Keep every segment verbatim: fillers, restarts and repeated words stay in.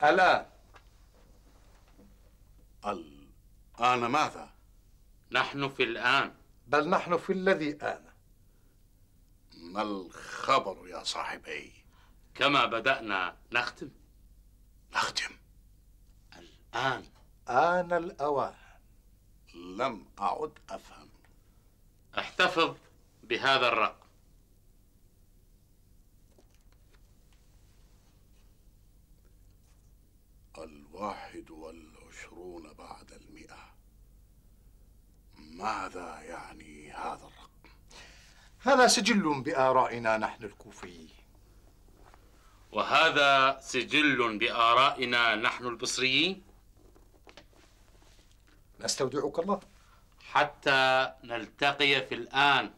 الآن. الآن ماذا؟ نحن في الآن. بل نحن في الذي آن. ما الخبر يا صاحبي؟ كما بدأنا نختم. نختم؟ الآن. آن الأوان. لم أعد أفهم. احتفظ بهذا الرقم. الواحد والعشرون بعد المئة. ماذا يعني هذا الرقم؟ هذا سجل بآرائنا نحن الكوفيين. وهذا سجل بآرائنا نحن البصريين. نستودعك الله حتى نلتقي في الآن.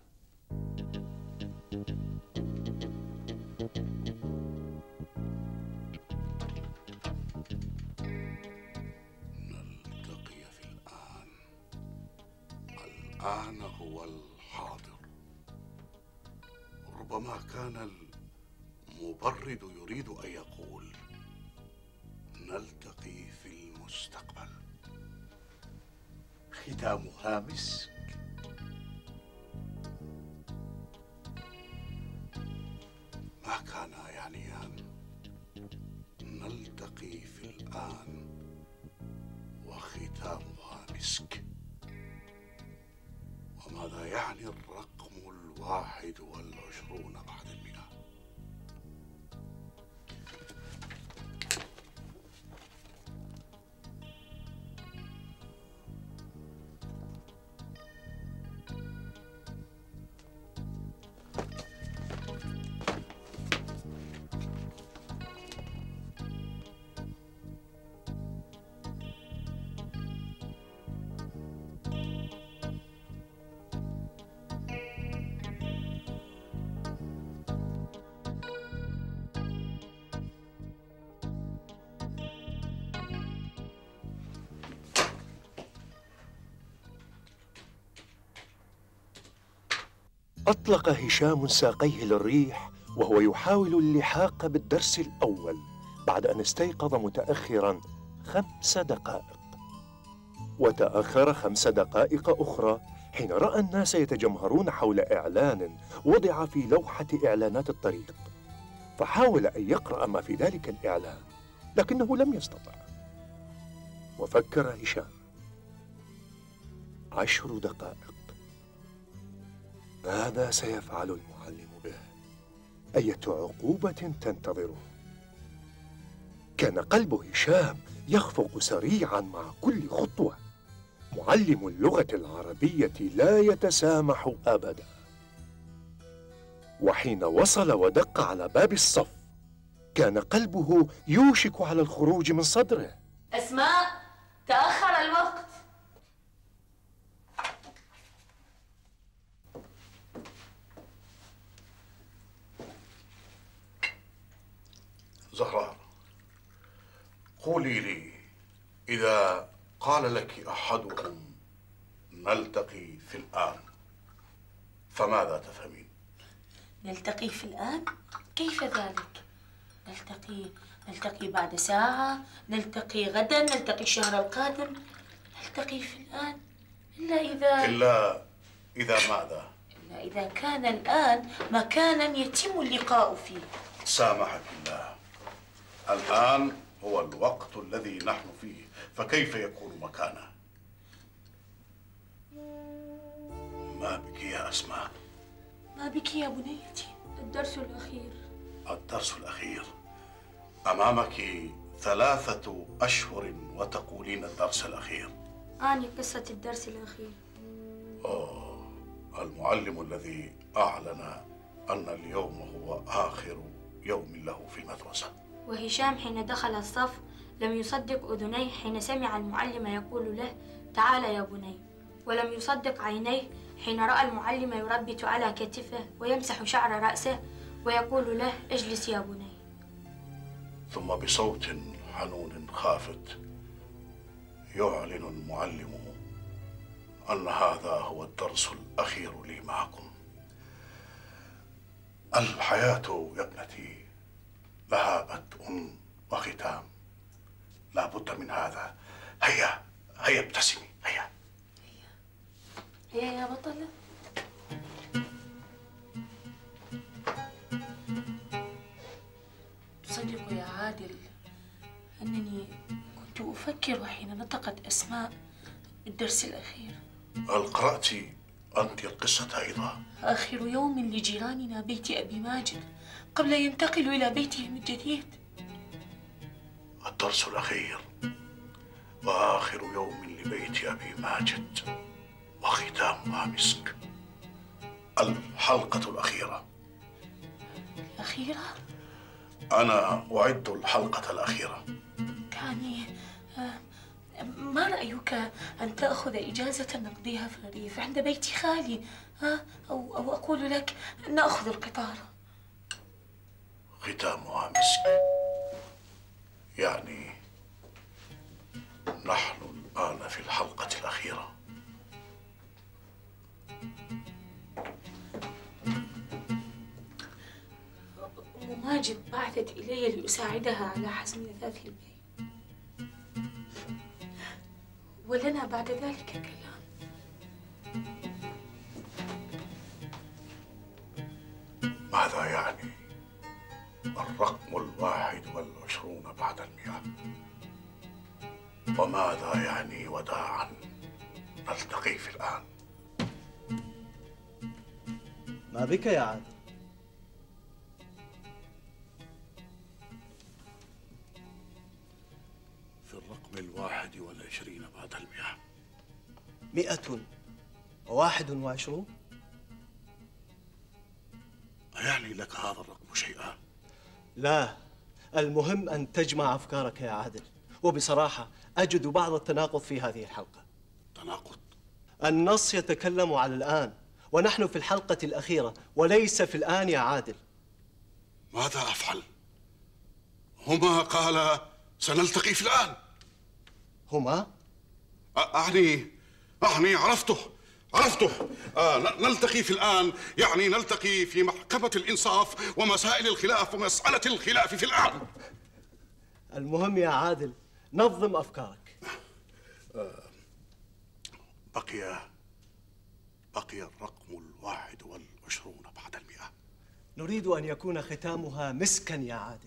نلتقي في الآن. الآن هو الحاضر. ربما كان المبرد يريد أن يقول نلتقي في المستقبل. ختامها مسك. ما كان يعنيان نلتقي في الآن وختامها مسك؟ وماذا يعني الرقم الواحد والعشرون بعد المئة؟ أطلق هشام ساقيه للريح وهو يحاول اللحاق بالدرس الأول بعد أن استيقظ متأخرا خمس دقائق. وتأخر خمس دقائق أخرى حين رأى الناس يتجمهرون حول إعلان وضع في لوحة إعلانات الطريق، فحاول أن يقرأ ما في ذلك الإعلان لكنه لم يستطع. وفكر هشام: عشر دقائق، ماذا سيفعل المعلم به؟ أية عقوبة تنتظره؟ كان قلب هشام يخفق سريعا مع كل خطوة. معلم اللغة العربية لا يتسامح أبدا. وحين وصل ودق على باب الصف كان قلبه يوشك على الخروج من صدره. أسماء، تأخر الوقت. زهراء، قولي لي، إذا قال لك أحدهم نلتقي في الآن فماذا تفهمين؟ نلتقي في الآن؟ كيف ذلك؟ نلتقي نلتقي بعد ساعة، نلتقي غدا، نلتقي الشهر القادم، نلتقي في الآن. إلا إذا إلا إذا ماذا؟ إلا إذا كان الآن مكانا يتم اللقاء فيه. سامحك الله، الآن هو الوقت الذي نحن فيه، فكيف يكون مكانه؟ ما بك يا أسماء؟ ما بك يا بنيتي؟ الدرس الأخير. الدرس الأخير؟ أمامك ثلاثة أشهر وتقولين الدرس الأخير. أعني قصة الدرس الأخير. أوه، المعلم الذي أعلن أن اليوم هو آخر يوم له في المدرسة. وهشام حين دخل الصف لم يصدق أذنيه حين سمع المعلم يقول له: تعال يا بني، ولم يصدق عينيه حين رأى المعلم يربت على كتفه ويمسح شعر رأسه ويقول له: اجلس يا بني. ثم بصوت حنون خافت يعلن المعلم أن هذا هو الدرس الأخير لي معكم. الحياة يا ابنتي لها بدء وختام، لا بد من هذا. هيا هيا ابتسمي. هيا هيا يا بطلة. تصدق يا عادل أنني كنت أفكر حين نطقت أسماء الدرس الأخير. هل قرأت أنت القصة أيضا؟ آخر يوم لجيراننا بيت أبي ماجد قبل ينتقلوا إلى بيتهم الجديد. الدرس الأخير وآخر يوم لبيت أبي ماجد وختامها مسك. الحلقة الأخيرة. الأخيرة؟ أنا أعد الحلقة الأخيرة. كاني آه، ما رأيك أن تأخذ إجازة نقضيها في الريف عند بيت خالي؟ ها؟ أو, أو أقول لك نأخذ القطار. ختامها مسك، يعني نحن الآن في الحلقة الأخيرة. أم ماجد بعثت إلي لأساعدها على حزم أثاث البيت، ولنا بعد ذلك كلام. ماذا يعني الرقم الواحد والعشرون بعد المئة؟ وماذا يعني وداعا نلتقي في الآن؟ ما بك يا عادل؟ في الرقم الواحد والعشرين بعد المئة. مئة وواحد وعشرون؟ أيعني لك هذا الرقم شيئا؟ لا، المهم أن تجمع أفكارك يا عادل. وبصراحة أجد بعض التناقض في هذه الحلقة. تناقض؟ النص يتكلم على الآن، ونحن في الحلقة الأخيرة وليس في الآن يا عادل. ماذا أفعل؟ هما قالا سنلتقي في الآن. هما؟ أعني أعني عرفته عرفته آه نلتقي في الآن، يعني نلتقي في محكمة الإنصاف ومسائل الخلاف ومسألة الخلاف في الآن. المهم يا عادل نظم أفكارك. آه بقي بقي الرقم الواحد والعشرون بعد المئة. نريد أن يكون ختامها مسكا يا عادل.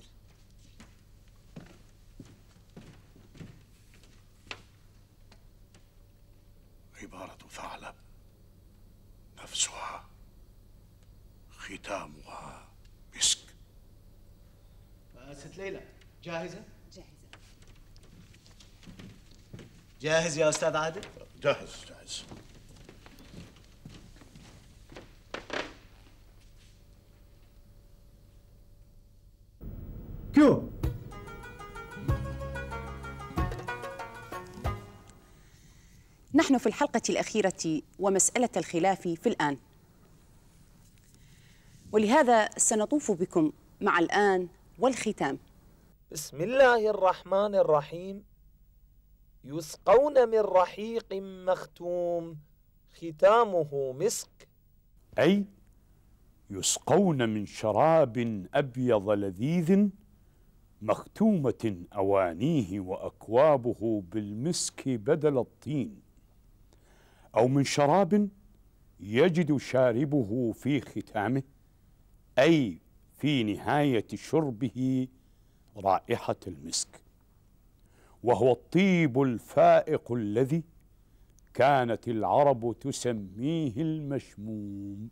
عبارة ثعلب نفسها ختامها مسك. ست ليلى جاهزة؟ جاهزة. جاهز يا أستاذ عادل؟ جاهز جاهز. كيو. نحن في الحلقة الأخيرة ومسألة الخلاف في الآن، ولهذا سنطوف بكم مع الآن والختام. بسم الله الرحمن الرحيم. يسقون من رحيق مختوم ختامه مسك. أي يسقون من شراب أبيض لذيذ مختومة أوانيه وأكوابه بالمسك بدل الطين، أو من شراب يجد شاربه في ختامه، أي في نهاية شربه رائحة المسك، وهو الطيب الفائق الذي كانت العرب تسميه المشموم.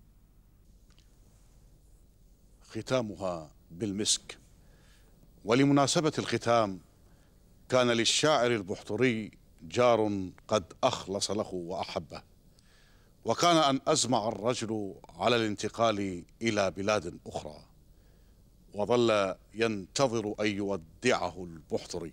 ختامها بالمسك. ولمناسبة الختام كان للشاعر البحتري جار قد أخلص له وأحبه، وكان أن أزمع الرجل على الانتقال إلى بلاد أخرى، وظل ينتظر أن يودعه البحتري.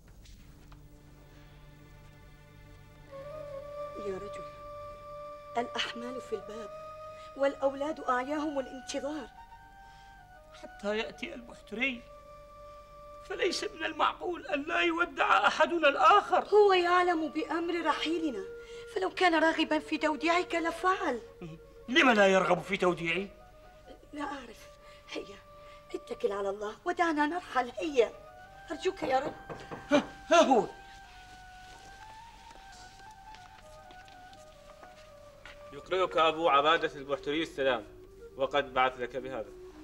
يا رجل، الأحمال في الباب والأولاد أعياهم الانتظار. حتى يأتي البحتري، فليس من المعقول أن لا يودع أحدنا الآخر. هو يعلم بأمر رحيلنا، فلو كان راغبا في توديعك لفعل. لم لا يرغب في توديعي؟ لا أعرف. هيا اتكل على الله ودعنا نرحل. هيا أرجوك يا رب. ها هو. يقرئك أبو عبادة البحتري السلام، وقد بعث لك بهذا.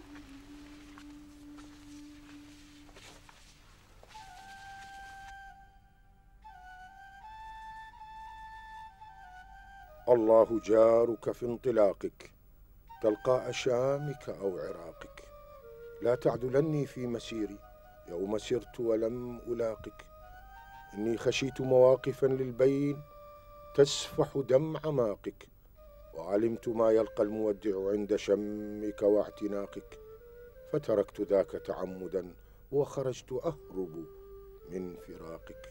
الله جارك في انطلاقك تلقاء شامك أو عراقك. لا تعدلني في مسيري يوم سرت ولم ألاقك. إني خشيت مواقفا للبين تسفح دمع ماقك، وعلمت ما يلقى المودع عند شمك واعتناقك، فتركت ذاك تعمدا وخرجت أهرب من فراقك.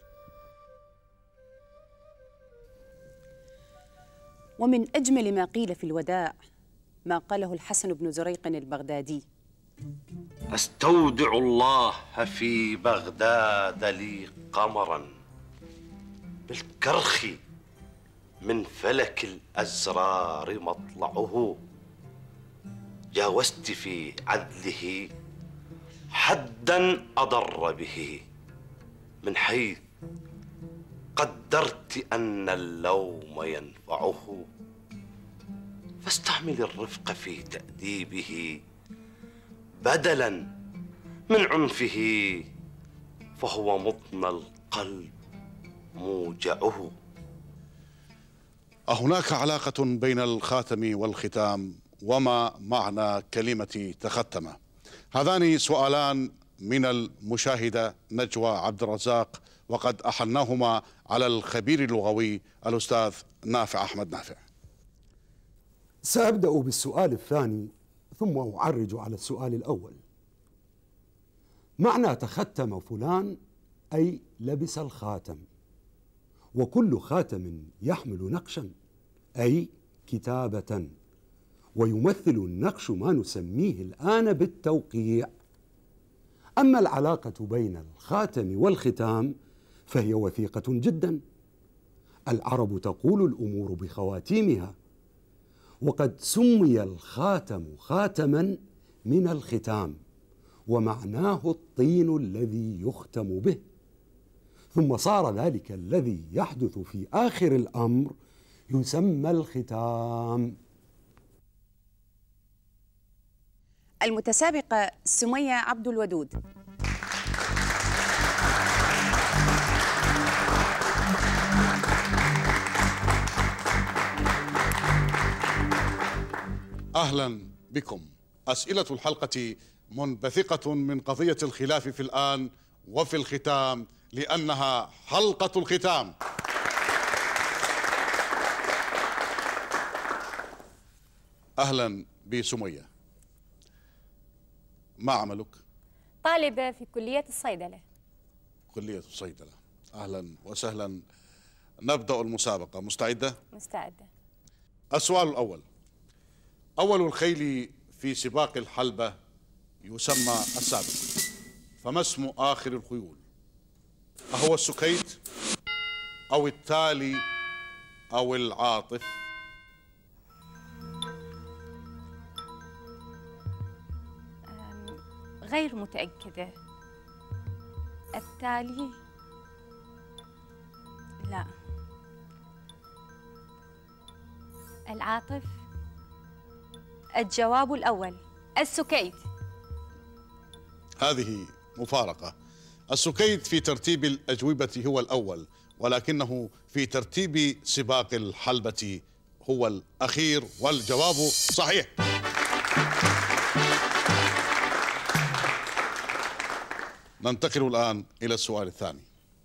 ومن أجمل ما قيل في الوداع ما قاله الحسن بن زريق البغدادي: أستودع الله في بغداد لي قمرا بالكرخ من فلك الأزرار مطلعه، جاوزت في عدله حدا أضر به، من حيث قدرت أن اللوم ينفعه، فاستعمل الرفق في تأديبه بدلا من عنفه، فهو مضنى القلب موجعه. أهناك علاقة بين الخاتم والختام؟ وما معنى كلمة تختم؟ هذان سؤالان من المشاهدة نجوى عبد الرزاق، وقد أحلناهما على الخبير اللغوي الأستاذ نافع أحمد نافع. سأبدأ بالسؤال الثاني ثم أعرج على السؤال الأول. معنى تختم فلان أي لبس الخاتم، وكل خاتم يحمل نقشا أي كتابة، ويمثل النقش ما نسميه الآن بالتوقيع. أما العلاقة بين الخاتم والختام فهي وثيقة جدا. العرب تقول الأمور بخواتيمها، وقد سمي الخاتم خاتما من الختام، ومعناه الطين الذي يختم به، ثم صار ذلك الذي يحدث في آخر الأمر يسمى الختام. المتسابقة سمية عبد الودود. أهلا بكم. أسئلة الحلقة منبثقة من قضية الخلاف في الآن وفي الختام، لأنها حلقة الختام. أهلا بسمية، ما عملك؟ طالبة في كلية الصيدلة. كلية الصيدلة، أهلا وسهلا. نبدأ المسابقة، مستعدة؟ مستعدة. السؤال الأول: أول الخيل في سباق الحلبة يسمى السابق، فما اسم آخر الخيول؟ أهو السكيت أو التالي أو العاطف؟ غير متأكدة. التالي؟ لا. العاطف؟ الجواب الأول السكيت. هذه مفارقة. السكيت في ترتيب الأجوبة هو الأول، ولكنه في ترتيب سباق الحلبة هو الأخير، والجواب صحيح. ننتقل الآن إلى السؤال الثاني.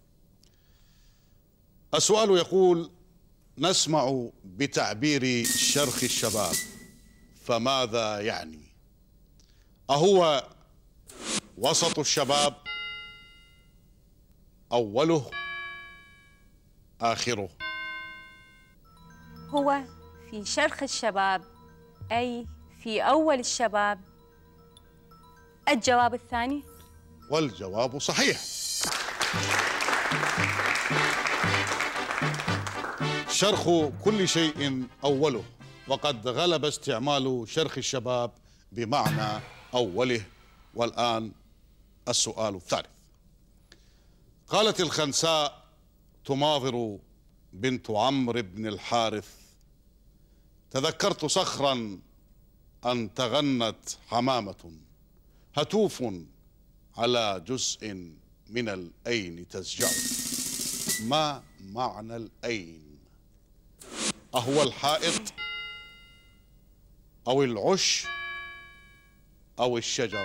السؤال يقول: نسمع بتعبير شرخ الشباب، فماذا يعني؟ أهو وسط الشباب، أوله، آخره؟ هو في شرخ الشباب أي في أول الشباب. الجواب الثاني. والجواب صحيح. شرخ كل شيء أوله، وقد غلب استعمال شرخ الشباب بمعنى أوله. والآن السؤال الثالث. قالت الخنساء تماظر بنت عمرو بن الحارث: تذكرت صخرا أن تغنت حمامة هتوف على جزء من الأين تزجع. ما معنى الأين؟ أهو الحائط أو العش أو الشجر؟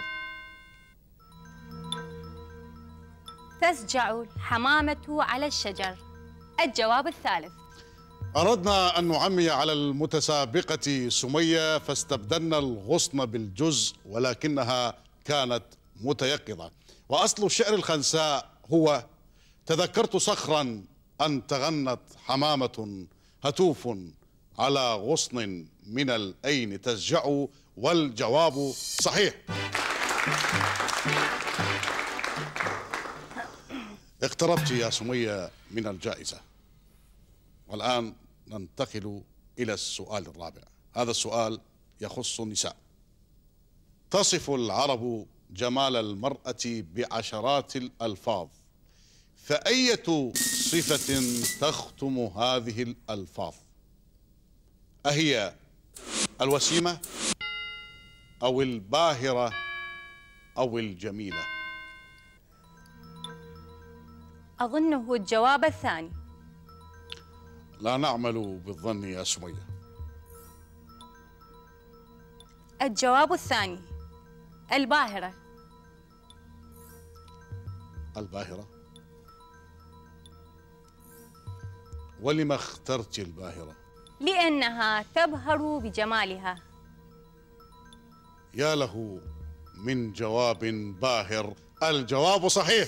تزجع الحمامة على الشجر. الجواب الثالث. أردنا أن نعمي على المتسابقة سمية فاستبدلنا الغصن بالجزء، ولكنها كانت متيقظة. وأصل الشعر الخنساء هو: تذكرت صخرا أن تغنت حمامة هتوف على غصن من الأين تزجع، والجواب صحيح. اقتربت يا سمية من الجائزة، والآن ننتقل إلى السؤال الرابع. هذا السؤال يخص النساء. تصف العرب جمال المرأة بعشرات الألفاظ، فأية صفة تختم هذه الألفاظ؟ أهي الوسيمة أو الباهرة أو الجميلة؟ أظنه الجواب الثاني. لا نعمل بالظن يا سمية. الجواب الثاني، الباهرة. الباهرة؟ ولما اخترت الباهرة؟ لأنها تبهر بجمالها. يا له من جواب باهر. الجواب صحيح.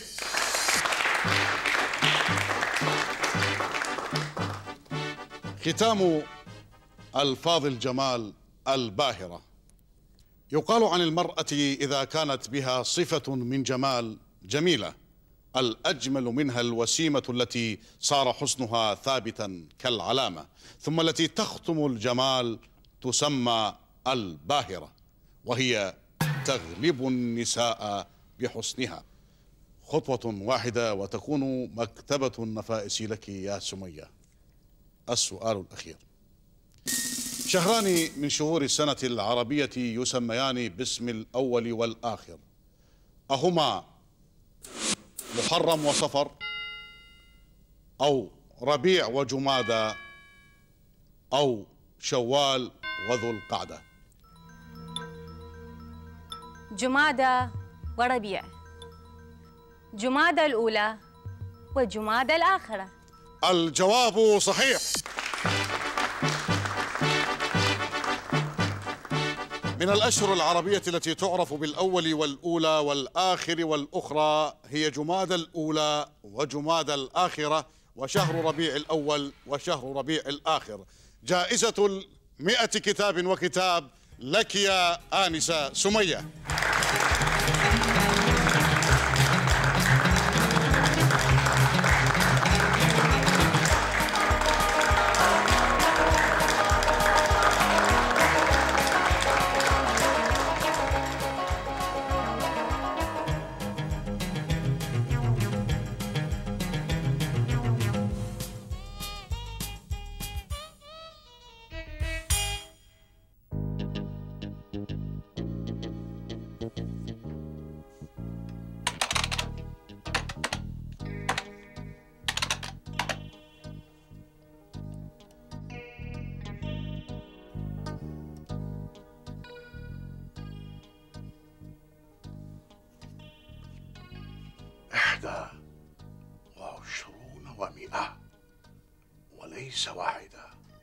ختام ألفاظ الجمال الباهرة. يقال عن المرأة إذا كانت بها صفة من جمال جميلة: الأجمل منها الوسيمة التي صار حسنها ثابتا كالعلامة، ثم التي تختم الجمال تسمى الباهرة، وهي تغلب النساء بحسنها. خطوة واحدة وتكون مكتبة النفائس لك يا سمية. السؤال الأخير. شهران من شهور السنة العربية يسميان باسم الأول والآخر، أهما محرم وصفر، أو ربيع وجمادى، أو شوال وذو القعدة؟ جمادى وربيع. جمادى الأولى وجمادى الآخرة. الجواب صحيح. من الأشهر العربية التي تعرف بالأول والأولى والآخر والأخرى هي جمادى الأولى وجمادى الآخرة وشهر ربيع الأول وشهر ربيع الآخر. جائزة المئة كتاب وكتاب لك يا آنسة سمية. إحدى وعشرون ومئة وليس واحدة.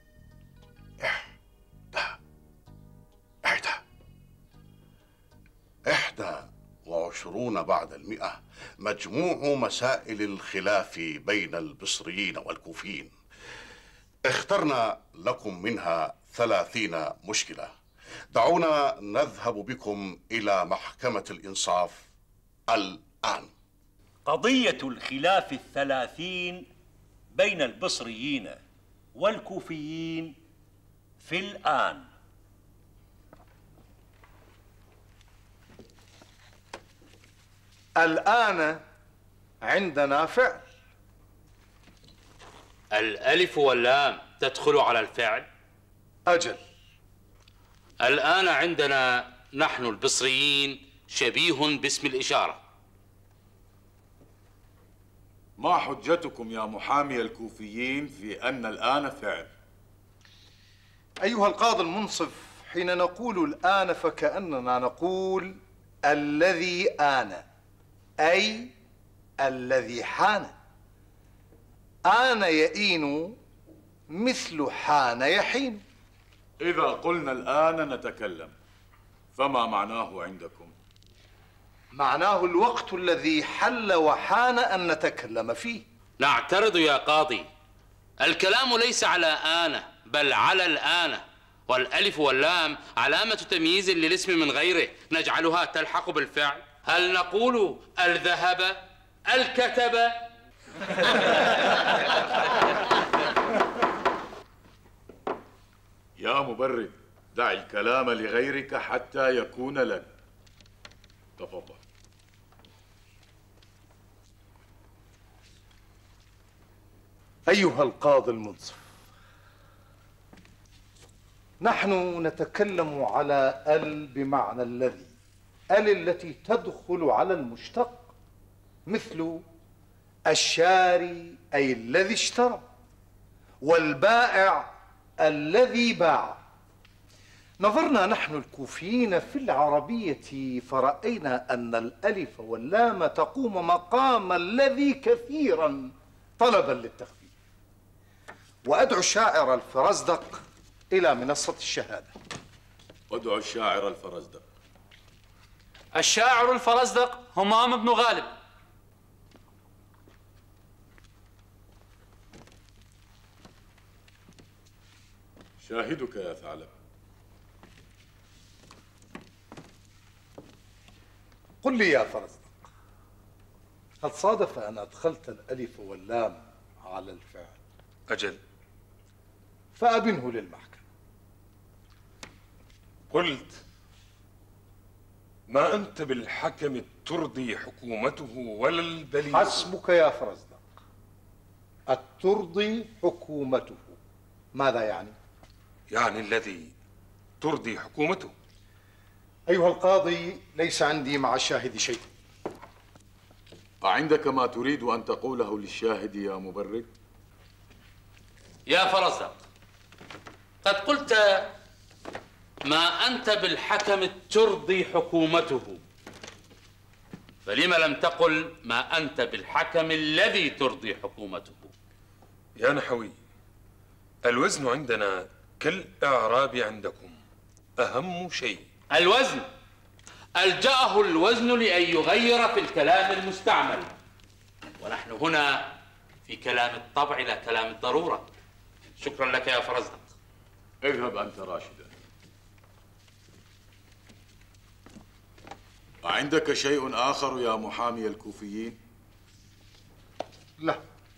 إحدى إحدى إحدى وعشرون بعد المئة مجموع مسائل الخلاف بين البصريين والكوفيين. اخترنا لكم منها ثلاثين مشكلة. دعونا نذهب بكم إلى محكمة الإنصاف الآن. قضية الخلاف الثلاثين بين البصريين والكوفيين في الآن. الآن عندنا فعل. الألف واللام تدخل على الفعل؟ أجل. الآن عندنا نحن البصريين شبيه باسم الإشارة. ما حجتكم يا محامي الكوفيين في أن الآن فعل؟ أيها القاضي المنصف، حين نقول الآن فكأننا نقول الذي آن، أي الذي حان. آن يئين مثل حان يحين. إذا قلنا الآن نتكلم، فما معناه عندكم؟ معناه الوقت الذي حل وحان أن نتكلم فيه. نعترض يا قاضي، الكلام ليس على آن بل على الآن، والألف واللام علامة تمييز للاسم من غيره نجعلها تلحق بالفعل. هل نقول الذهب الكتب؟ يا مبرد، دع الكلام لغيرك حتى يكون لك. تفضل. أيها القاضي المنصف، نحن نتكلم على ال بمعنى الذي، ال التي تدخل على المشتق، مثل الشاري أي الذي اشترى، والبائع الذي باع. نظرنا نحن الكوفيين في العربية فرأينا أن الألف واللام تقوم مقام الذي كثيرا طلبا للتخفيف. وأدعو الشاعر الفرزدق إلى منصة الشهادة. ادعو الشاعر الفرزدق. الشاعر الفرزدق همام بن غالب. شاهدك يا ثعلب. قل لي يا فرزدق، هل صادف أن أدخلت الألف واللام على الفعل؟ أجل. فأبنه للمحكمة. قلت: ما أنت بالحكم الترضي حكومته ولا البليغ. حسبك يا فرزدق، الترضي حكومته ماذا يعني؟ يعني الذي ترضي حكومته. أيها القاضي، ليس عندي مع الشاهد شيء. أعندك ما تريد أن تقوله للشاهد يا مبرد؟ يا فرزدق، قد قلت ما أنت بالحكم الترضي حكومته، فلما لم تقل ما أنت بالحكم الذي ترضي حكومته؟ يا نحوي، الوزن عندنا كالإعراب عندكم، أهم شيء الوزن. ألجأه الوزن لأن يغير في الكلام المستعمل، ونحن هنا في كلام الطبع لا كلام الضرورة. شكرا لك يا فرزدق. اذهب أنت راشدا. أعندك شيء آخر يا محامي الكوفيين؟ لا.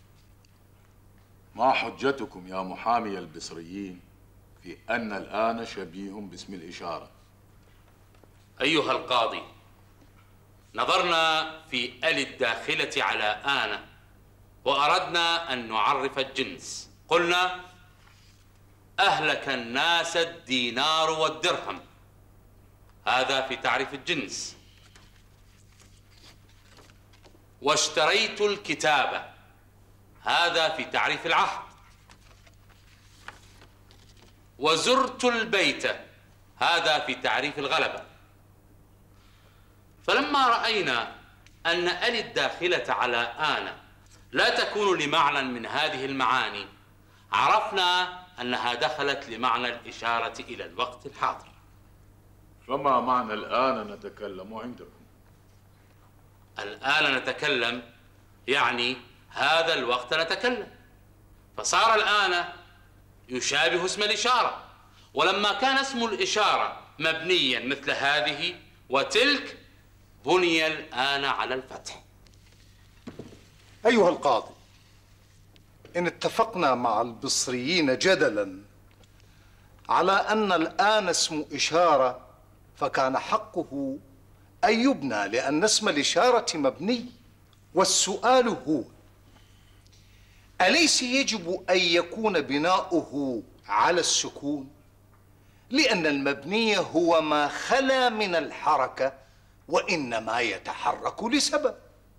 ما حجتكم يا محامي البصريين في أن الآن شبيه باسم الإشارة؟ أيها القاضي، نظرنا في ال الداخلة على آن وأردنا أن نعرف الجنس. قلنا: أهلك الناس الدينار والدرهم، هذا في تعريف الجنس. واشتريت الكتابة، هذا في تعريف العهد. وزرت البيت، هذا في تعريف الغلبة. فلما رأينا أن ال الداخلة على آن لا تكون لمعنى من هذه المعاني، عرفنا أنها دخلت لمعنى الإشارة إلى الوقت الحاضر. فما معنى الآن نتكلم عندكم؟ الآن نتكلم يعني هذا الوقت نتكلم، فصار الآن يشابه اسم الإشارة، ولما كان اسم الإشارة مبنيا مثل هذه وتلك بني الآن على الفتح. أيها القاضي، إن اتفقنا مع البصريين جدلا على أن الآن اسم إشارة، فكان حقه أن يبنى لأن اسم الإشارة مبني، والسؤال هو: أليس يجب أن يكون بناؤه على السكون؟ لأن المبني هو ما خلا من الحركة، وإنما يتحرك لسبب.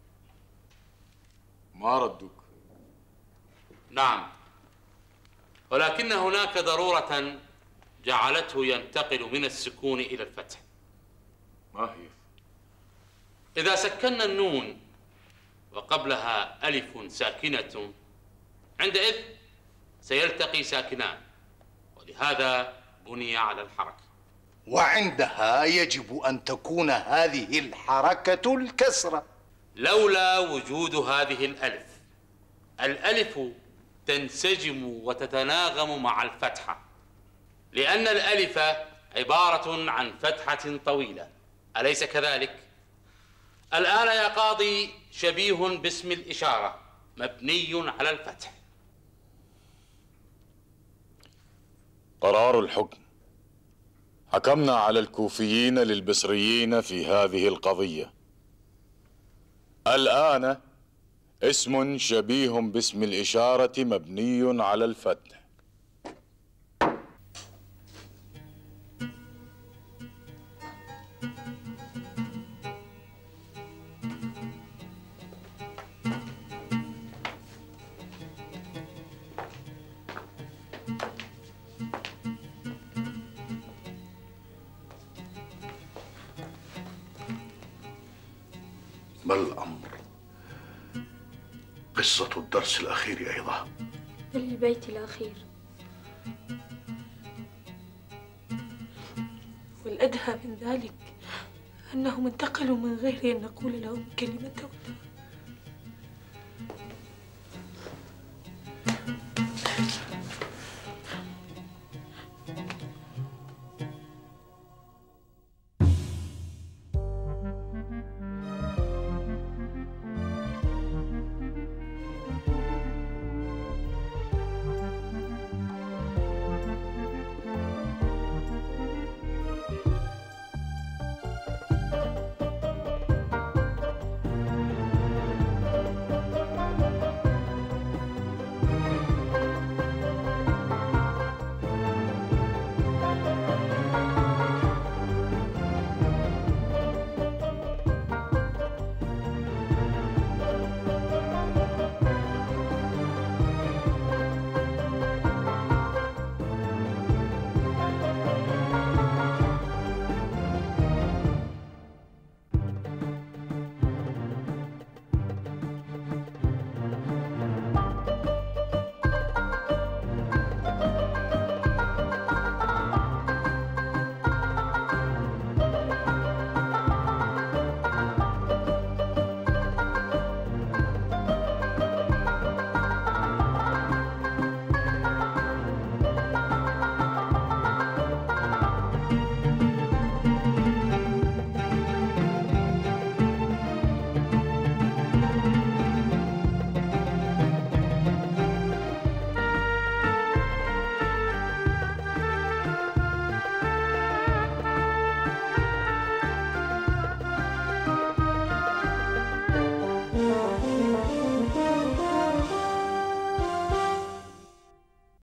ما ردك؟ نعم، ولكن هناك ضرورة جعلته ينتقل من السكون إلى الفتح. ما هي؟ إذا سكنا النون وقبلها ألف ساكنة، عندئذ سيلتقي ساكنان، ولهذا بني على الحركة. وعندها يجب أن تكون هذه الحركة الكسرة. لولا وجود هذه الألف، الألف تنسجم وتتناغم مع الفتحة، لأن الألف عبارة عن فتحة طويلة، أليس كذلك؟ الآن يا قاضي شبيه باسم الإشارة مبني على الفتح. قرار الحكم: حكمنا على الكوفيين للبصريين في هذه القضية. الآن اسم شبيه باسم الإشارة مبني على الفتح. ما الأمر؟ قصة الدرس الأخير أيضا؟ بل البيت الأخير. والأدهى من ذلك أنهم انتقلوا من غير أن نقول لهم كلمة.